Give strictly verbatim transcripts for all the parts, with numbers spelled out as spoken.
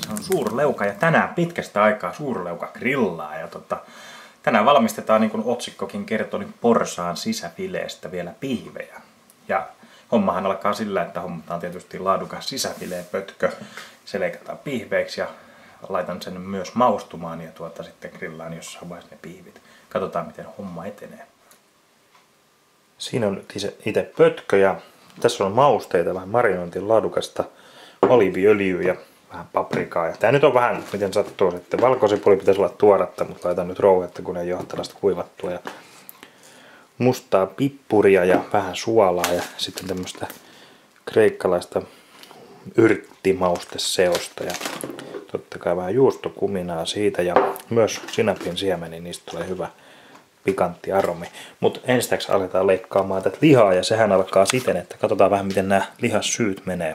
on suurleuka ja tänään pitkästä aikaa suurleuka grillaa. Ja tota, tänään valmistetaan, niin kuin otsikkokin kertoo, niin porsaan sisäfileestä vielä pihvejä. Ja hommahan alkaa sillä, että hommataan tietysti laadukas sisäfilepötkö. Se leikataan pihveiksi ja laitan sen myös maustumaan ja tuota sitten grillaan jossain vaiheessa ne pihvit. Katsotaan miten homma etenee. Siinä on itse pötkö ja tässä on mausteita, vähän marinointin laadukasta oliiviöljyä ja vähän paprikaa. Ja tää nyt on vähän, miten sattuu sitten. Valkosipuli pitäisi olla tuoretta, mutta laitan nyt rouhetta, kun ei ole tällaista kuivattua. Ja mustaa pippuria ja vähän suolaa ja sitten tämmöistä kreikkalaista yrttimausteseosta. Ja totta kai vähän juustokuminaa siitä ja myös sinapin siemeni, niistä tulee hyvä pikantti aromi. Mutta ensistäksi aletaan leikkaamaan tätä lihaa ja sehän alkaa siten, että katsotaan vähän miten nämä lihassyyt menee.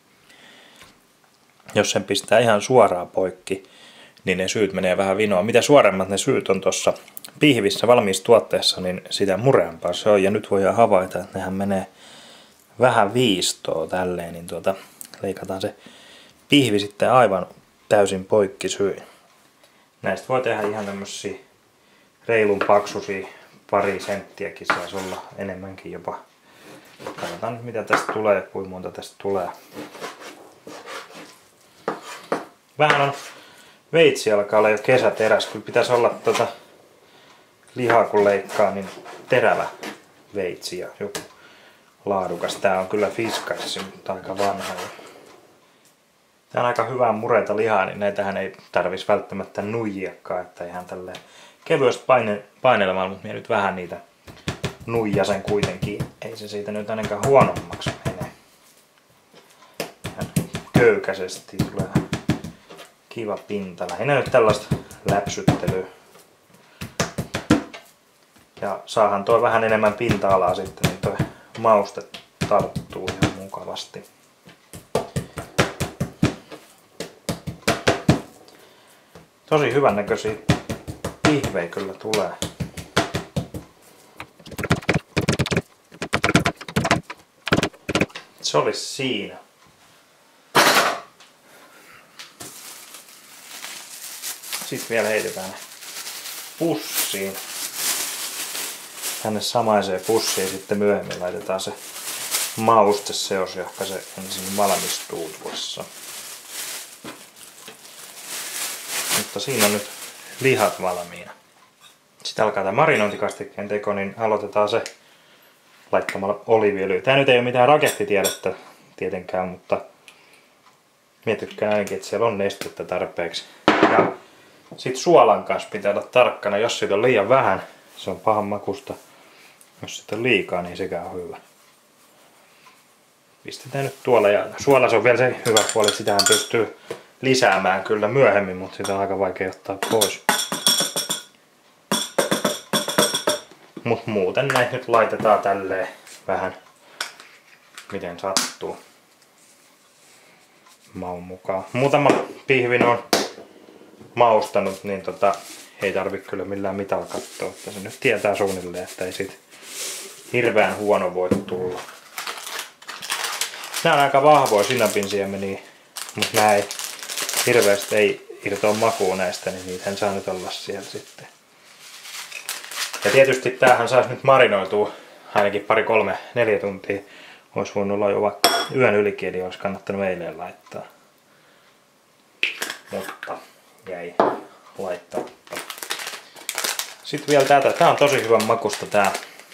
Jos sen pistää ihan suoraan poikki, niin ne syyt menee vähän vinoa. Mitä suoremmat ne syyt on tuossa pihvissä valmiissa tuotteessa, niin sitä mureampaa se on. Ja nyt voidaan havaita, että nehän menee vähän viistoa tälleen, niin tuota, leikataan se pihvi sitten aivan täysin poikki syin. Näistä voi tehdä ihan tämmöisiä reilun paksuisia, pari senttiäkin saisi olla enemmänkin jopa. Katsotaan nyt mitä tästä tulee ja kuinka monta tästä tulee. Vähän on veitsi alkaa olla jo kesäteräs. Kyllä pitäisi olla tuota lihaa kun leikkaa, niin terävä veitsi ja joku laadukas. Tää on kyllä Fiskars, mutta aika vanha. Tää on aika hyvää mureta lihaa, niin näitähän ei tarvitsisi välttämättä nuijiakaan, että ihan tälleen kevyesti paine, painelemaan, mutta minä nyt vähän niitä nuijasen kuitenkin. Ei se siitä nyt ainakaan huonommaksi mene. Ihan köykäisesti tulee kiva pinta. Lähinnä nyt tällaista läpsyttelyä. Ja saahan tuo vähän enemmän pinta-alaa sitten, niin tuo mauste tarttuu ihan mukavasti. Tosi hyvän näköisiä pihvejä kyllä tulee. Se olisi siinä. Sitten vielä heitetään ne pussiin. Tänne samaiseen pussiin sitten myöhemmin laitetaan se mausteseos, johon se ensin valmistuu tuossa. Mutta siinä on nyt lihat valmiina. Sitten alkaa tämä marinointikastikkeen teko, niin aloitetaan se laittamalla oliiviöljyä. Tämä nyt ei ole mitään rakettitiedettä tietenkään, mutta minä tykkään ainakin, että siellä on nestettä tarpeeksi. Ja sitten suolan kanssa pitää olla tarkkana, jos siitä on liian vähän, se on pahan makusta. Jos sitä on liikaa, niin sekään on hyvä. Pistetään nyt tuolla ja suola se on vielä se hyvä puoli, että sitähän pystyy lisäämään kyllä myöhemmin, mutta sitä on aika vaikea ottaa pois. Mut muuten näitä nyt laitetaan tälleen vähän miten sattuu maun mukaan. Muutama pihvin on maustanut, niin tota, ei tarvi kyllä millään mitalla katsoa, että se nyt tietää suunnilleen, että ei sit hirveän huono voi tulla. Nämä on aika vahvoja sinapin siemeniä, mutta nämä ei hirveästi ei irtoa makua näistä, niin niitähän saa nyt olla siellä sitten. Ja tietysti tämähän saisi nyt marinoitua ainakin pari, kolme, neljä tuntia. Olisi voinut olla jo vaikka yön ylikin, eli olisi kannattanut eilen laittaa. Mutta jäi laittamatta. Sitten vielä tätä. Tää on tosi hyvän makusta tää.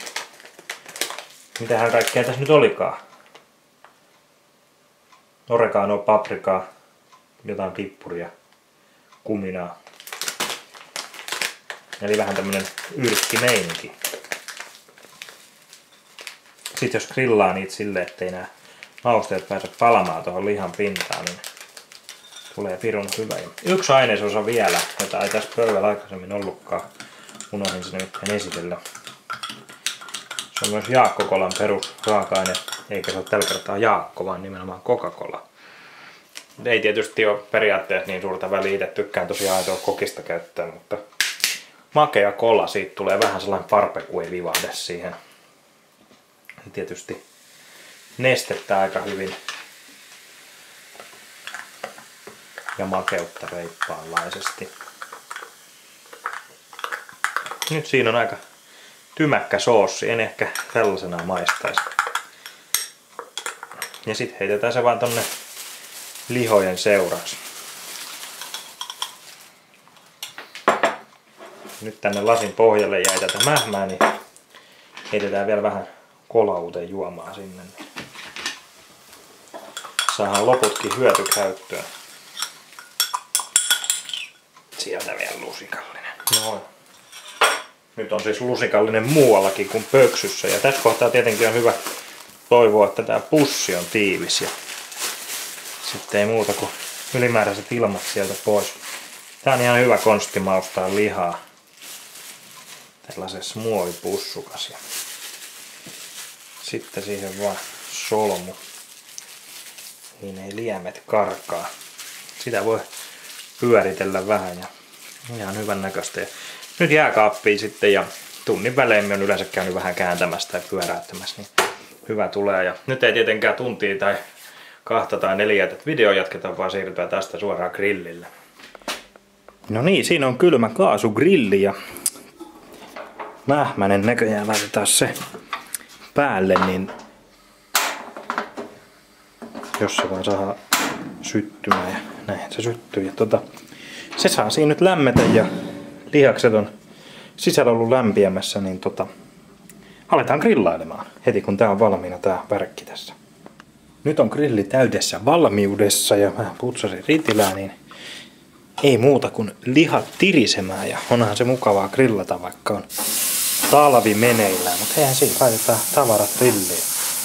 Mitähän kaikkea tässä nyt olikaan? Oregano, paprikaa, jotain pippuria, kuminaa. Eli vähän tämmönen yrkkimeininki. Sitten jos grillaa niitä silleen, ettei nämä mausteet pääse palamaan tuohon lihan pintaan, niin tulee pirun hyvä. Yksi ainesosa vielä, jota ei tässä pöydällä aikaisemmin ollutkaan. Unohdin sen nimittäin esitellä. Se on myös Jaakko-kolan perusraaka-aine, eikä se ole tällä kertaa Jaakko, vaan nimenomaan Coca-Cola. Ei tietysti ole periaatteessa niin suurta väliä, itse tykkään tosiaan aitoa kokista käyttää, mutta makea kola, siitä tulee vähän sellainen barbecue-vivahde siihen. Ja tietysti nestettä aika hyvin. ja makeutta reippaanlaisesti. Nyt siinä on aika tymäkkä soossi, en ehkä tällaisena maistaisi. Ja sitten heitetään se vaan tonne lihojen seuraksi. Nyt tänne lasin pohjalle jäi tätä mähmää, niin heitetään vielä vähän kolauteen juomaa sinne. Saadaan loputkin hyötykäyttöön. Sieltä vielä lusikallinen. Noin. Nyt on siis lusikallinen muuallakin kuin pöksyssä. Ja tässä kohtaa tietenkin on hyvä toivoa, että tämä pussi on tiivis. Ja sitten ei muuta kuin ylimääräiset ilmat sieltä pois. Tää on ihan hyvä konsti maustaa lihaa tällaisessa muovipussukas. Sitten siihen vaan solmu. Niin ei liemet karkaa. Sitä voi pyöritellä vähän ja ihan hyvän näköistä. Nyt jääkaappiin sitten ja tunnin välein me on yleensä käynyt vähän kääntämässä tai pyöräyttämässä, niin hyvä tulee. Ja nyt ei tietenkään tuntia tai kahta tai neljä tätä videoa jatketa, vaan siirrytään tästä suoraan grillille. No niin, siinä on kylmä kaasugrilli ja mähmänen näköjään laitetaan se päälle, niin jos se vaan saa syttymään ja näin se syttyy. Ja tota, se saa siinä nyt lämmetä ja lihakset on sisällä ollut lämpiämässä, niin tota, aletaan grillailemaan heti kun tää on valmiina tää värkki tässä. Nyt on grilli täydessä valmiudessa ja mä putsasin ritilää, niin ei muuta kuin lihat tirisemään ja onhan se mukavaa grillata, vaikka on talvi meneillään, mutta eihän siinä, laitetaan tavarat grilliin.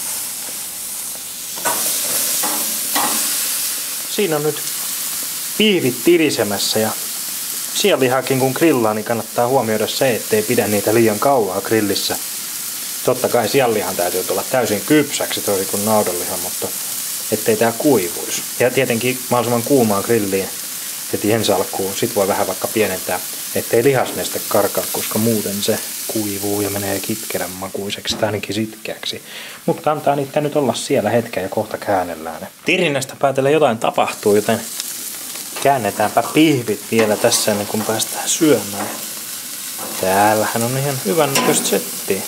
Siinä on nyt piivit tirisemässä ja sianlihakin kun grillaa, niin kannattaa huomioida se, ettei pidä niitä liian kauaa grillissä. Totta kai sianlihan täytyy tulla täysin kypsäksi toisin kuin naudanlihan, mutta ettei tää kuivuisi. Ja tietenkin mahdollisimman kuumaan grilliin heti ensi alkuun. Sit voi vähän vaikka pienentää, ettei lihasneste karkaa, koska muuten se kuivuu ja menee kitkerän makuiseksi tai ainakin sitkeäksi. Mutta antaa niitä nyt olla siellä hetken ja kohta käännellään ne. Tirinnästä päätellä jotain tapahtuu, joten käännetäänpä pihvit vielä tässä ennen kuin päästään syömään. Täällähän on ihan hyvän näköistä settiä.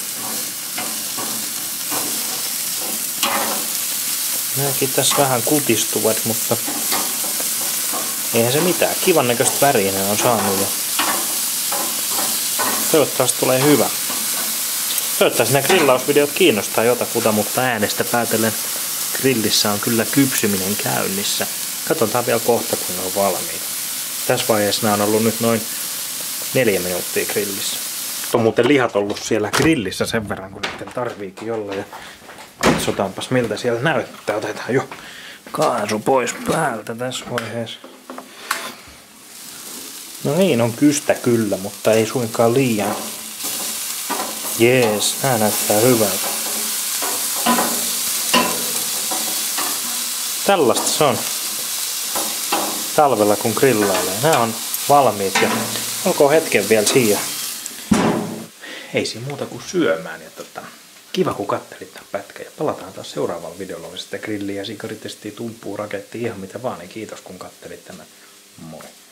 Nämäkin tässä vähän kutistuvat, mutta eihän se mitään. Kivan näköistä väriä ne on saanut ja toivottavasti tulee hyvä. Toivottavasti nämä grillausvideot kiinnostaa jotakuta, mutta äänestä päätellen grillissä on kyllä kypsyminen käynnissä. Katsotaan vielä kohta, kun ne on valmiita. Tässä vaiheessa nämä on ollut nyt noin neljä minuuttia grillissä. On muuten lihat ollut siellä grillissä sen verran, kun niiden tarviikin olla. Ja katsotaanpas miltä siellä näyttää. Otetaan jo kaasu pois päältä tässä vaiheessa. No niin, on kystä kyllä, mutta ei suinkaan liian. Jees, nää näyttää hyvältä. Tällaista se on talvella kun grillailee. Nää on valmiit ja olkoon hetken vielä siinä. Ei siinä muuta kuin syömään. Ja tota, kiva kun kattelit tämän pätkän ja palataan taas seuraavalla videolla. Sitten grilliä, sikaritestiä, tumpuu, raketti, ihan mitä vaan. Niin kiitos kun kattelit tämän. Moi.